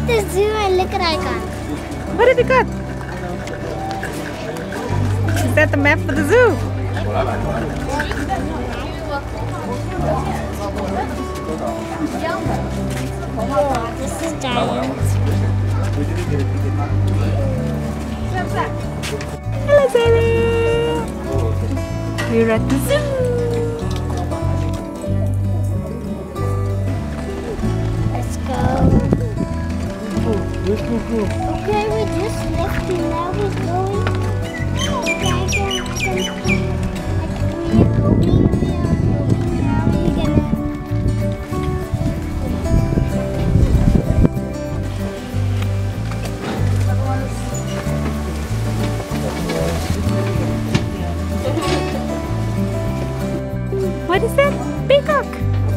the zoo and look at icon. What have you got? Is that the map for the zoo? This is giant. Hello, Sally. We're at the zoo. Let's go. Okay, we just left and now we're going. What is that? Peacock.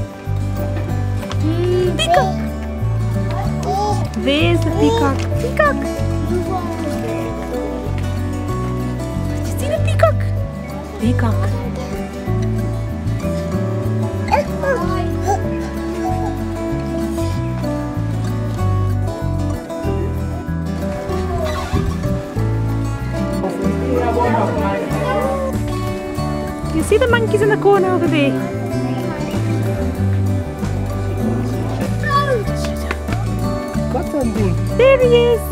Peacock. There's the peacock. Peacock. Did you see the peacock? Peacock. You see the monkeys in the corner over there? There he is.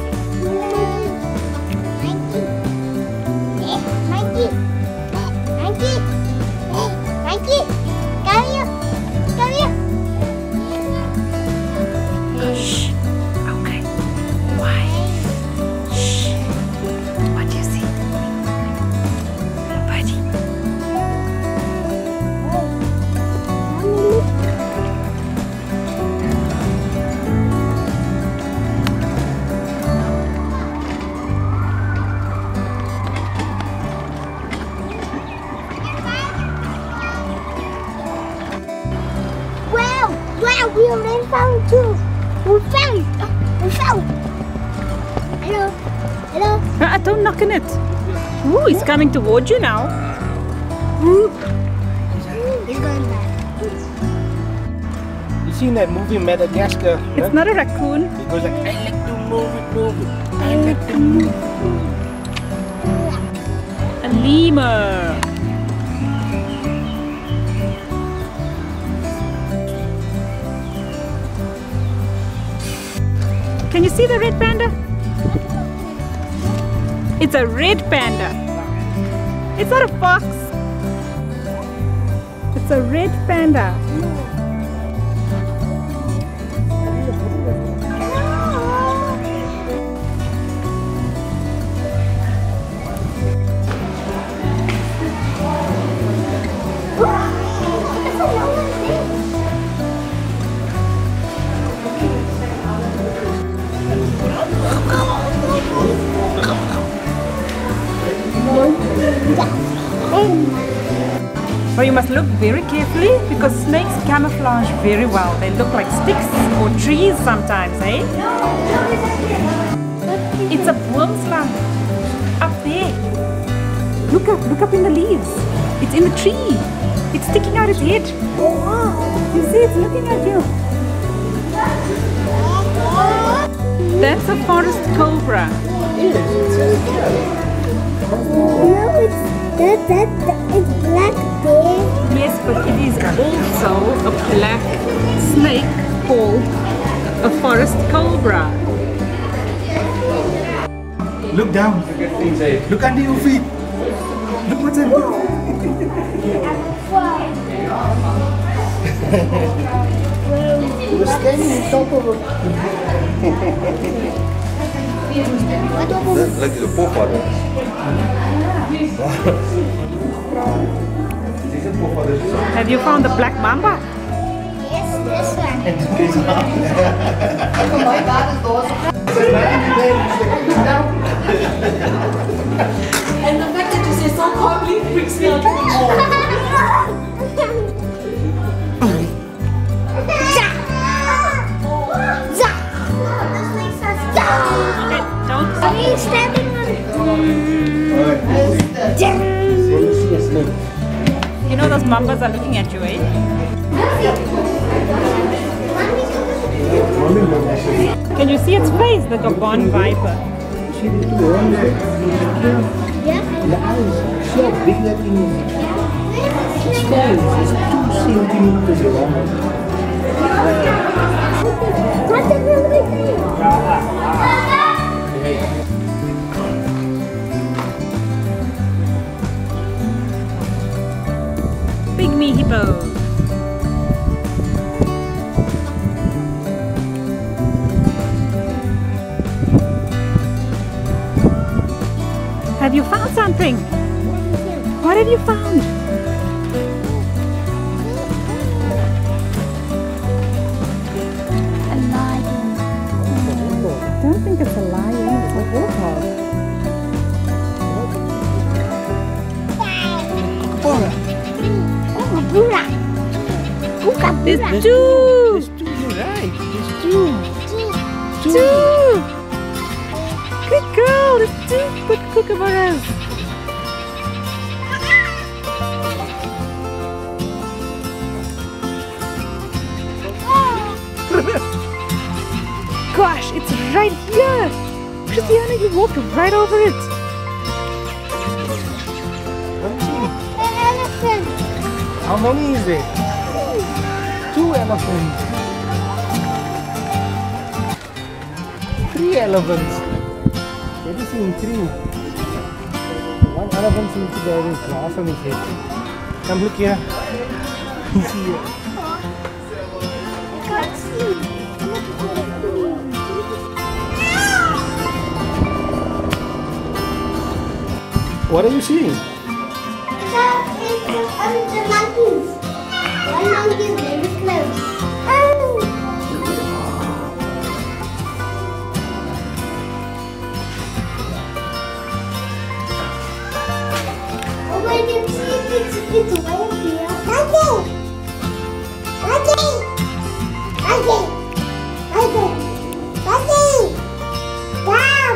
Shh. Okay. Why? Shh. What do you see? Buddy. Wow, we already found two. We found. Hello. Don't knock on it. Ooh, he's coming towards you now. He's going back. You seen that movie Madagascar? It's not a raccoon. It goes like, I like to move it. I like to move it. A lemur. Can you see the red panda? It's a red panda. It's not a fox. It's a red panda. So you must look very carefully because snakes camouflage very well. They look like sticks or trees sometimes, eh? It's a boomslang up there. Look up in the leaves. It's in the tree. It's sticking out its head. You see, it's looking at you. That's a forest cobra. No, it's black there. Yes, but it is also a black snake called a forest cobra. Look down. Look under your feet. Look what's in there. We're standing on top of it. Like a forefather. Have you found the black mamba? Yes, this one. And the fact that you say so calmly freaks me out even more. Don't. He's stepping on You know those mambas are looking at you, eh? Can you see its face, the Gabon viper? See the two on there? Yeah. The eyes, see how big that thing is? Its tail is 2 centimeters long. What the hell is this? Pygmy hippo. Have you found something? What have you found? A lion. I don't think it's a lion, it's a warthog. Oh, Bura. There's two! There's two, you're right. There's two. Two! Good girl, there's two good kookaburras. Gosh, it's right here! Christiana, you walked right over it. An elephant. How many is it? 2 elephants. 3 elephants. Have you seen 3? 1 elephant seems to be having claws on his head. Come look here. You see it? I can't see. What are you seeing? The monkeys. One monkey is very close. Oh, I can see it's right here. Monkey! Monkey! Monkey! Monkey! Monkey! Stop!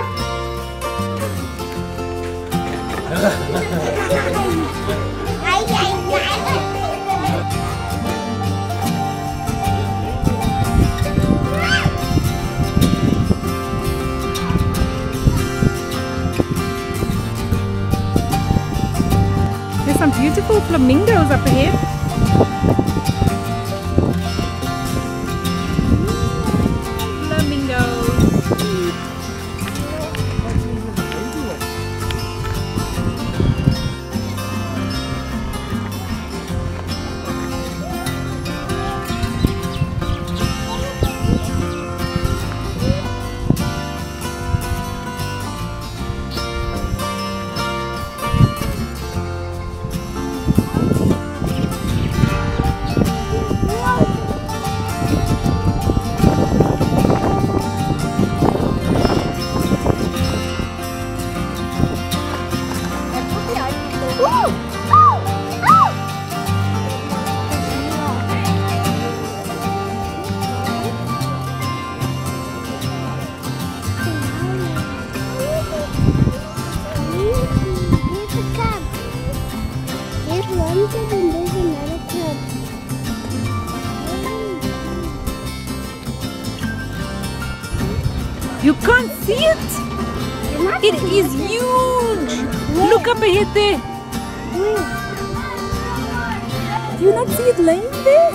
There's some beautiful flamingos up ahead. Flamingos. You can't see it? It is huge! Look up ahead there! Do you not see it laying there?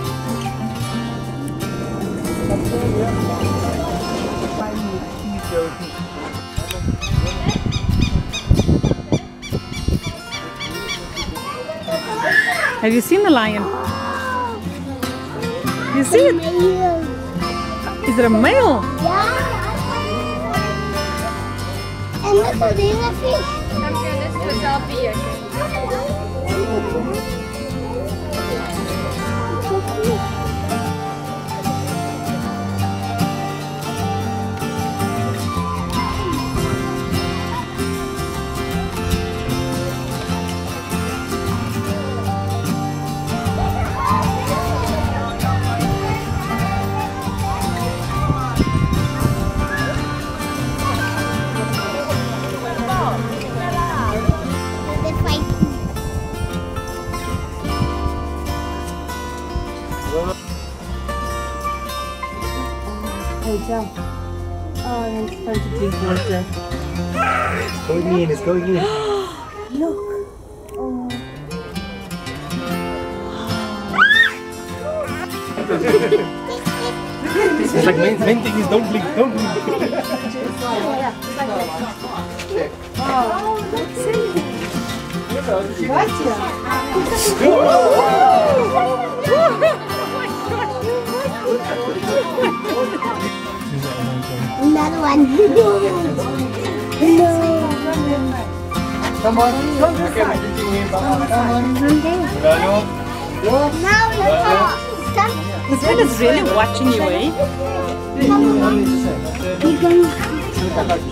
Have you seen the lion? You see it? Is it a male? Yeah. And look, there's a fish. I'm gonna do a selfie, okay? They fight. Jump. Oh, it's fun to drink water. It's going in, it's going in. Look. Oh. It's like main thing is don't blink, don't blink. Oh, let's see. Another one. No. Come on. Okay, I'm teaching him. Come on. Now it's stop. Hussein is really watching you, eh? You're going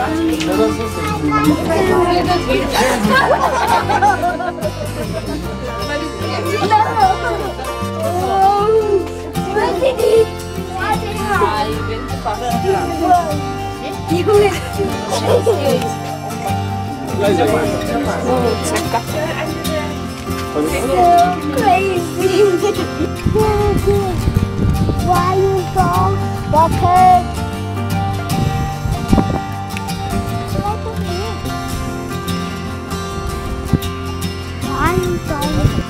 crazy. Why you so bucket? Why you so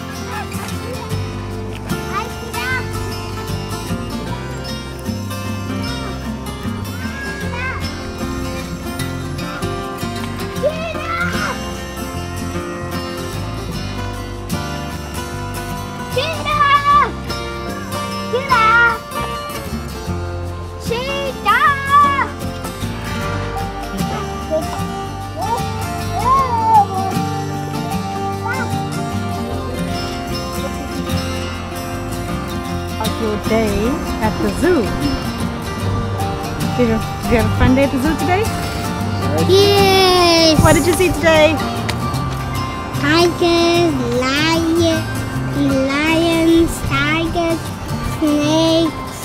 Your day at the zoo. Did you have a fun day at the zoo today? Yes. What did you see today? Tigers, lions, tigers, snakes,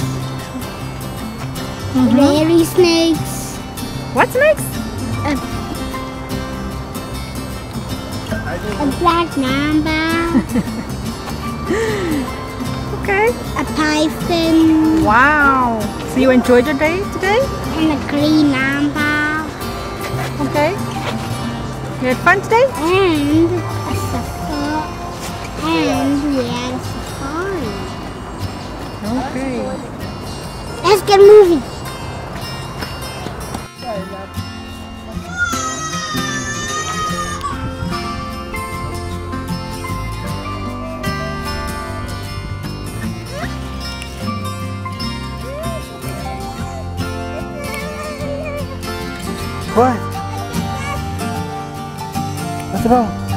berry snakes, What snakes? a black mamba, Okay. a python, Wow. So you enjoyed your day today? and a green mamba, Okay. You had fun today? and a safari. And we had a safari. Okay. Let's get moving. What? What's wrong?